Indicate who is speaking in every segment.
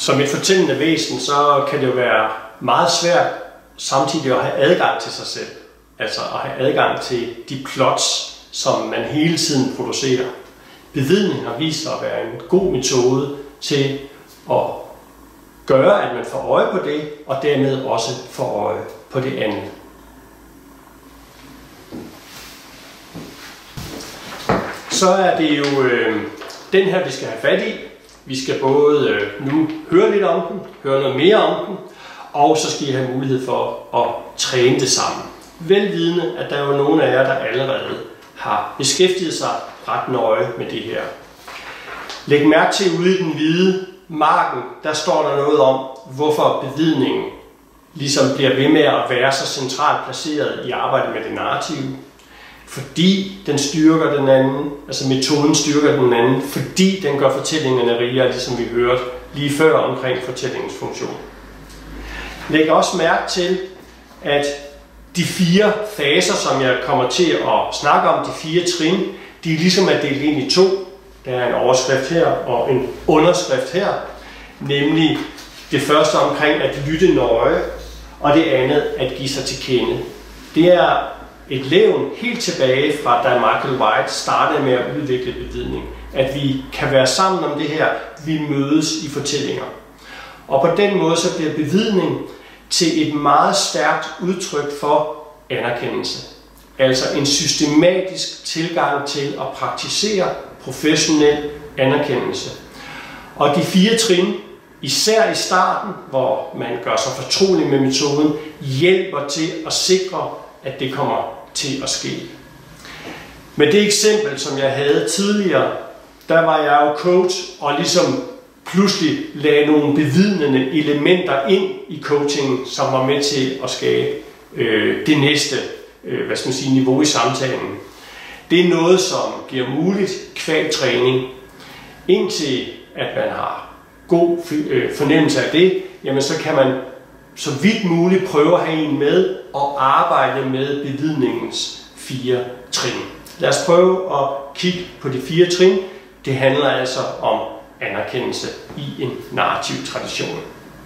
Speaker 1: Som et fortællende væsen, så kan det jo være meget svært samtidig at have adgang til sig selv. Altså at have adgang til de plots, som man hele tiden producerer. Bevidning har vist sig at være en god metode til at gøre, at man får øje på det, og dermed også får øje på det andet. Så er det jo den her, vi skal have fat i. Vi skal både nu høre lidt om den, høre noget mere om den, og så skal I have mulighed for at træne det sammen. Velvidende, at der er jo nogle af jer, der allerede har beskæftiget sig ret nøje med det her. Læg mærke til, ude i den hvide marken, der står der noget om, hvorfor bevidningen ligesom bliver ved med at være så centralt placeret i arbejdet med det narrative. Fordi den styrker den anden, altså metoden styrker den anden, fordi den gør fortællingerne rigere, ligesom vi hørte lige før omkring fortællingens funktion. Læg også mærke til, at de 4 faser, som jeg kommer til at snakke om, de 4 trin, de ligesom er delt ind i 2. Der er en overskrift her og en underskrift her, nemlig det første omkring at lytte nøje, og det andet at give sig til kende. Det er et levn helt tilbage fra, da Michael White startede med at udvikle bevidning. At vi kan være sammen om det her, vi mødes i fortællinger. Og på den måde så bliver bevidning til et meget stærkt udtryk for anerkendelse. Altså en systematisk tilgang til at praktisere professionel anerkendelse. Og de 4 trin, især i starten, hvor man gør sig fortrolig med metoden, hjælper til at sikre, at det kommer til at ske. Med det eksempel, som jeg havde tidligere, der var jeg jo coach og ligesom pludselig lagde nogle bevidnende elementer ind i coachingen, som var med til at skabe det næste niveau i samtalen. Det er noget, som bliver muligt kvad træning. Indtil at man har god fornemmelse af det, jamen så kan man så vidt muligt prøve at have en med og arbejde med bevidningens 4 trin. Lad os prøve at kigge på de 4 trin. Det handler altså om anerkendelse i en narrativ tradition.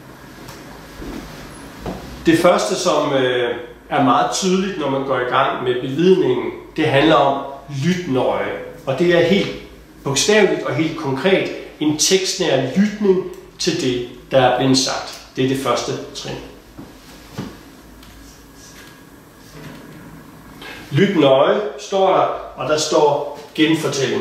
Speaker 1: Det første, som er meget tydeligt, når man går i gang med bevidningen, det handler om lyt nøje. Og det er helt bogstaveligt og helt konkret en tekstnær lytning til det, der er blevet sagt. Det er det første trin. Lyt nøje står der, og der står genfortælling.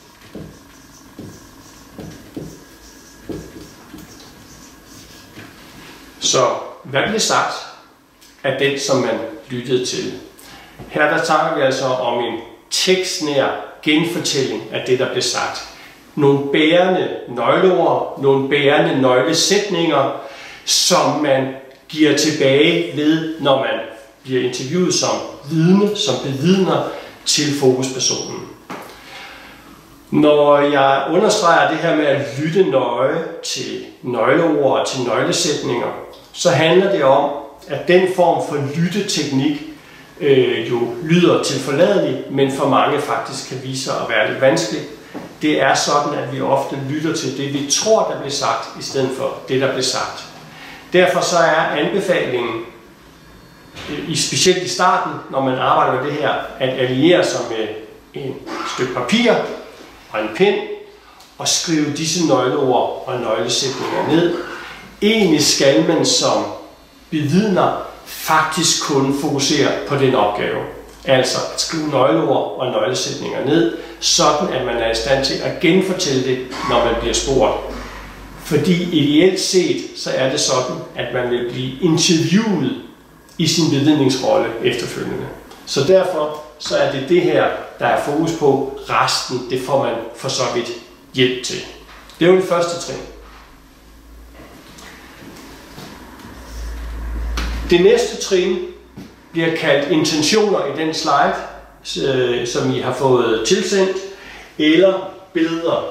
Speaker 1: Så hvad blev sagt af den, som man lyttede til? Her der taler vi altså om en tekstnær genfortælling af det, der blev sagt. Nogle bærende nøgleord, nogle bærende nøglesætninger, som man giver tilbage ved, når man bliver interviewet som vidne, som bevidner til fokuspersonen. Når jeg understreger det her med at lytte nøje til nøgleord og til nøglesætninger, så handler det om, at den form for lytteteknik jo lyder tilforladelig, men for mange faktisk kan vise sig at være lidt vanskeligt. Det er sådan, at vi ofte lytter til det, vi tror, der bliver sagt, i stedet for det, der bliver sagt. Derfor så er anbefalingen, specielt i starten, når man arbejder med det her, at alliere sig med et stykke papir og en pen og skrive disse nøgleord og nøglesætninger ned. Egentlig skal man som bevidner faktisk kun fokusere på den opgave. Altså at skrive nøgleord og nøglesætninger ned, sådan at man er i stand til at genfortælle det, når man bliver spurgt. Fordi ideelt set, så er det sådan, at man vil blive interviewet i sin bevidningsrolle efterfølgende. Så derfor så er det det her, der er fokus på. Resten, det får man for så vidt hjælp til. Det er jo det første trin. Det næste trin bliver kaldt intentioner i den slide, som I har fået tilsendt, eller billeder.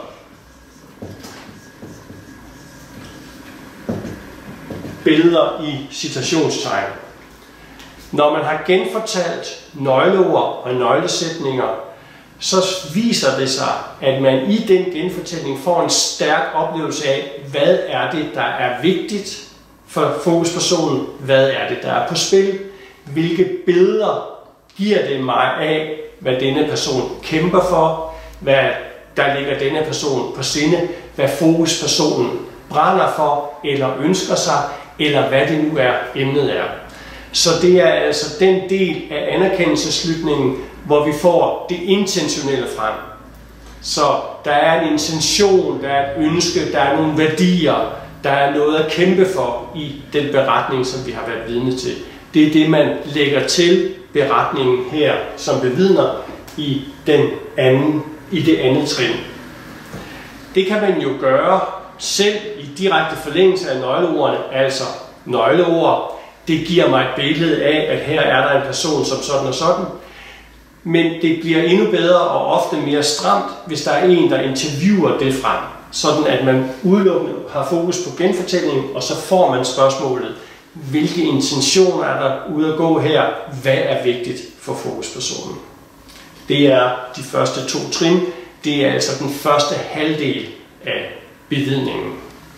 Speaker 1: Billeder i citationstegn. Når man har genfortalt nøgleord og nøglesætninger, så viser det sig, at man i den genfortælling får en stærk oplevelse af, hvad er det, der er vigtigt for fokuspersonen, hvad er det, der er på spil, hvilke billeder giver det mig af, hvad denne person kæmper for, hvad der ligger denne person på sinde, hvad fokuspersonen brænder for, eller ønsker sig, eller hvad det nu er, emnet er. Så det er altså den del af anerkendelsesslutningen, hvor vi får det intentionelle frem. Så der er en intention, der er et ønske, der er nogle værdier, der er noget at kæmpe for i den beretning, som vi har været vidne til. Det er det, man lægger til beretningen her, som bevidner i det andet trin. Det kan man jo gøre selv i direkte forlængelse af nøgleordene, altså nøgleord. Det giver mig et billede af, at her er der en person som sådan og sådan. Men det bliver endnu bedre og ofte mere stramt, hvis der er en, der interviewer det frem. Sådan at man udelukkende har fokus på genfortællingen, og så får man spørgsmålet, hvilke intentioner er der ude at gå her? Hvad er vigtigt for fokuspersonen? Det er de første 2 trin. Det er altså den første halvdel af bevidningen.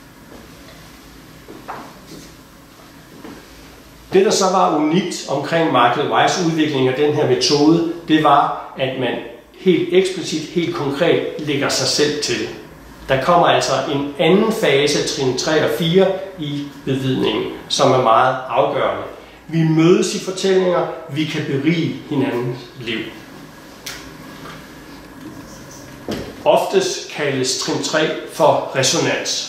Speaker 1: Det, der så var unikt omkring Michael Weiss' udvikling af den her metode, det var, at man helt eksplicit, helt konkret lægger sig selv til. Der kommer altså en anden fase, trin 3 og 4, i bevidningen, som er meget afgørende. Vi mødes i fortællinger, vi kan berige hinandens liv. Oftest kaldes trin 3 for resonans.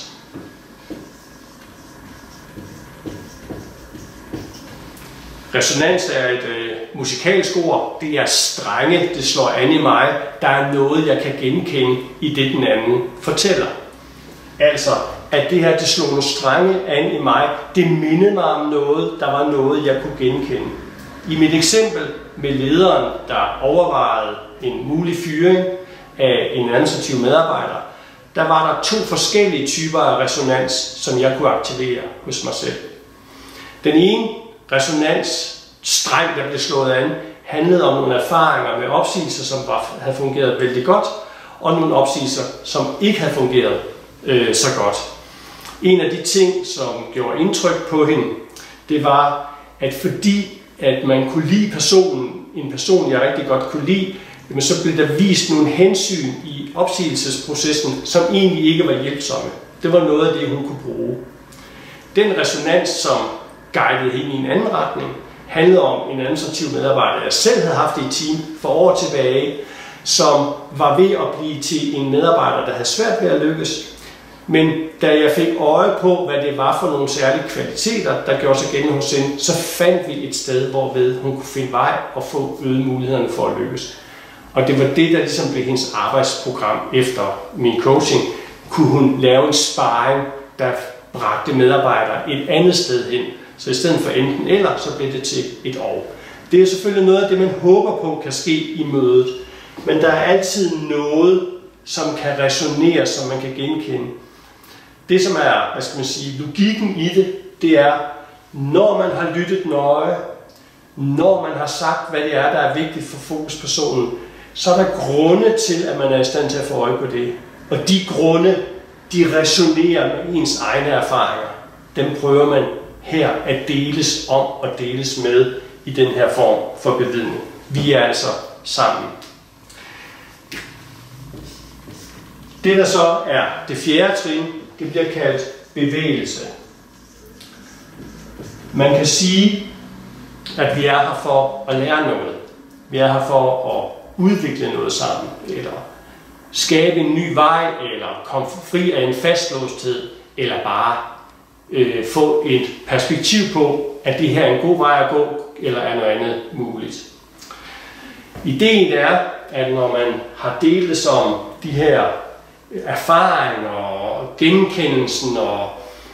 Speaker 1: Resonans er et musikalsk ord. Det er strenge, det slår an i mig. Der er noget, jeg kan genkende i det, den anden fortæller. Altså, at det her, det slog nogle strenge an i mig, det mindede mig om noget, der var noget, jeg kunne genkende. I mit eksempel med lederen, der overvejede en mulig fyring af en administrativ medarbejder, der var der 2 forskellige typer af resonans, som jeg kunne aktivere hos mig selv. Den ene resonansstreng, der blev slået an, handlede om nogle erfaringer med opsigelser, som havde fungeret vældig godt, og nogle opsigelser, som ikke havde fungeret så godt. En af de ting, som gjorde indtryk på hende, det var, at fordi at man kunne lide en person, jeg rigtig godt kunne lide, men så blev der vist nogle hensyn i opsigelsesprocessen, som egentlig ikke var hjælpsomme. Det var noget af det, hun kunne bruge. Den resonans, som guidede hende i en anden retning, handlede om en administrativ medarbejder, jeg selv havde haft i et team for år tilbage, som var ved at blive til en medarbejder, der havde svært ved at lykkes. Men da jeg fik øje på, hvad det var for nogle særlige kvaliteter, der gjorde sig gældende hos hende, så fandt vi et sted, hvorved hun kunne finde vej og få øget mulighederne for at lykkes. Og det var det, der ligesom blev hendes arbejdsprogram efter min coaching. Kunne hun lave en sparring, der bragte medarbejdere et andet sted hen. Så i stedet for enten eller, så blev det til et og. Det er selvfølgelig noget af det, man håber på kan ske i mødet. Men der er altid noget, som kan resonere, som man kan genkende. Det, som er, logikken i det, det er, når man har lyttet nøje, når man har sagt, hvad det er, der er vigtigt for fokuspersonen, så er der grunde til, at man er i stand til at få øje på det. Og de grunde, de resonerer med ens egne erfaringer. Dem prøver man her at deles om og deles med i den her form for bevidning. Vi er altså sammen. Det, der så er det 4. trin, det bliver kaldt bevægelse. Man kan sige, at vi er her for at lære noget. Vi er her for at udvikle noget sammen, eller skabe en ny vej, eller komme fri af en fastlåsthed, eller bare få et perspektiv på, at det her er en god vej at gå, eller er noget andet muligt. Ideen er, at når man har delt om de her erfaringer og genkendelsen og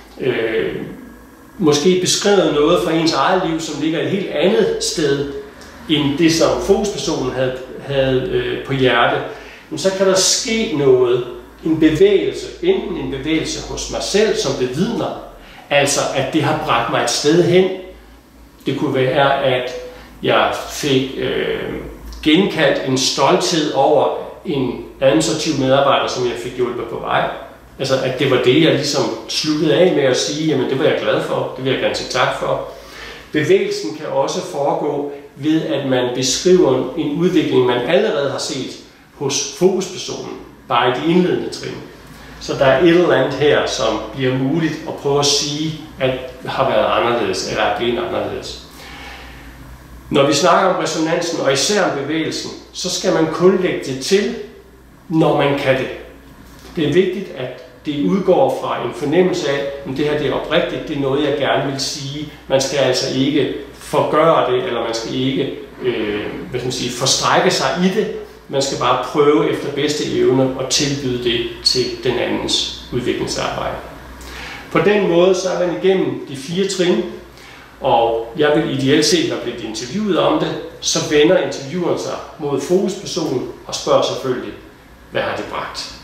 Speaker 1: måske beskrevet noget fra ens eget liv, som ligger et helt andet sted end det, som fokuspersonen havde på hjerte, så kan der ske noget, en bevægelse, enten en bevægelse hos mig selv som bevidner, altså at det har bragt mig et sted hen. Det kunne være, at jeg fik genkaldt en stolthed over en administrativ medarbejder, som jeg fik hjulpet på vej. Altså, at det var det, jeg ligesom sluttede af med at sige, jamen det var jeg glad for, det vil jeg gerne sige tak for. Bevægelsen kan også foregå ved, at man beskriver en udvikling, man allerede har set hos fokuspersonen, bare i de indledende trin. Så der er et eller andet her, som bliver muligt at prøve at sige, at har været anderledes, eller er blevet anderledes. Når vi snakker om resonansen, og især om bevægelsen, så skal man kun lægge det til, når man kan det. Det er vigtigt, at det udgår fra en fornemmelse af, at det her det er oprigtigt, det er noget, jeg gerne vil sige. Man skal altså ikke forgøre det, eller man skal ikke forstrække sig i det. Man skal bare prøve efter bedste evne at tilbyde det til den andens udviklingsarbejde. På den måde så er man igennem de 4 trin, og jeg vil ideelt set, når bliver interviewet om det, så vender intervieweren sig mod fokuspersonen og spørger selvfølgelig, hvad har det bragt?